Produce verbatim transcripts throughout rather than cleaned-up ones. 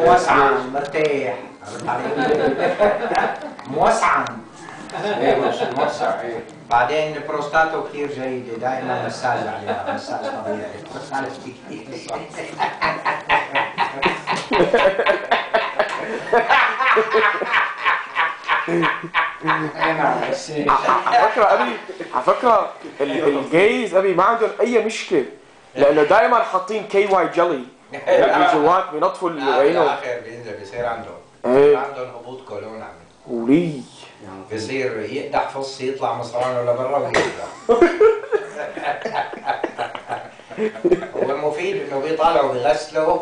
موسعا مرتاح، عرفت علي؟ موسعا ايه مش موسع ايه. بعدين بروستاته كثير جيدة، دائما مساج عليها، مساج طبيعي. عرفت كيف؟ على فكرة أبي، على فكرة الجايز أبي ما عندهم أي مشكلة، لأنه دائما حاطين كي واي جلي جوات بينطفوا عينهم. بالآخر بينزل بيصير عندهم ايه عندهم هبوط كولون عم ولي بيصير يقدح فص يطلع مصرانه لبرا ويرجع. هو المفيد انه بيطلعوا بيغسلوا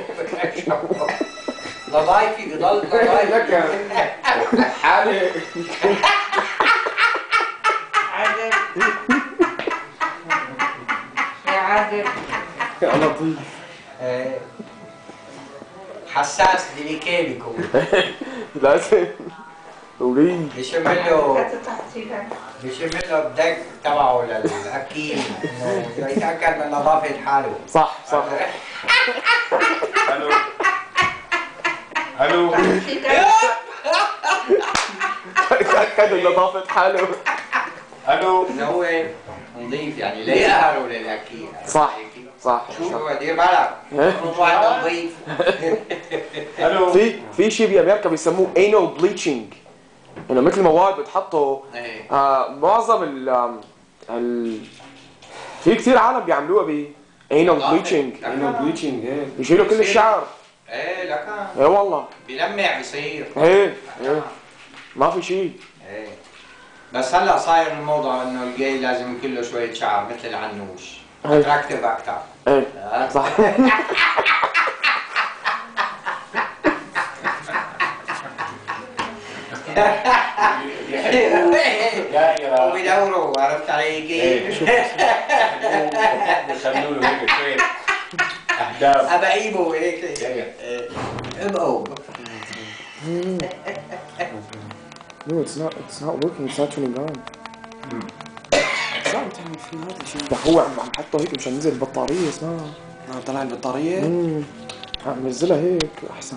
نظايفي بضل نظايفي حالي عادل يا عادل يا لطيف. حساس ديليكي بيكون لازم ولي بيشم له هتتحسيها بيشم له الدق تبعه للاكيل انه يتاكد من نظافه حاله. صح صح. الو الو تأكد من نظافة حاله. الو انه هو نظيف يعني لا يقهروا للاكيل. صح صح. شو هو دير بالك المفروض واحد نظيف. الو في في شيء بامريكا بيسموه anal bleaching، انه مثل مواد بتحطه. ايه آه معظم ال ال في كثير عالم بيعملوها ب anal bleaching، انه بليتشنج ايه. بيشيلوا كل الشعر. ايه لك ايه والله. بيلمع بيصير. ايه ايه ما في شيء. ايه بس هلا صاير الموضة انه الجاي لازم يكون له شوية شعر مثل العنوش. إيه. اتراكتيف اكثر. ايه صح. دائرة وبيدوروا عرفت علي كيف؟ بيخلوا له هيك شوية اهداف. ابقيبه هيك. ابقوا. No, it's not. It's not working. It's not turning on. شو عم تعمل فيه هذا الشيء؟ ده هو عم عم حطه هيك مشان ينزل البطارية اسمها. اه طلع البطارية؟ امم عم نزلها هيك أحسن.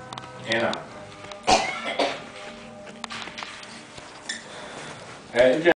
هنا.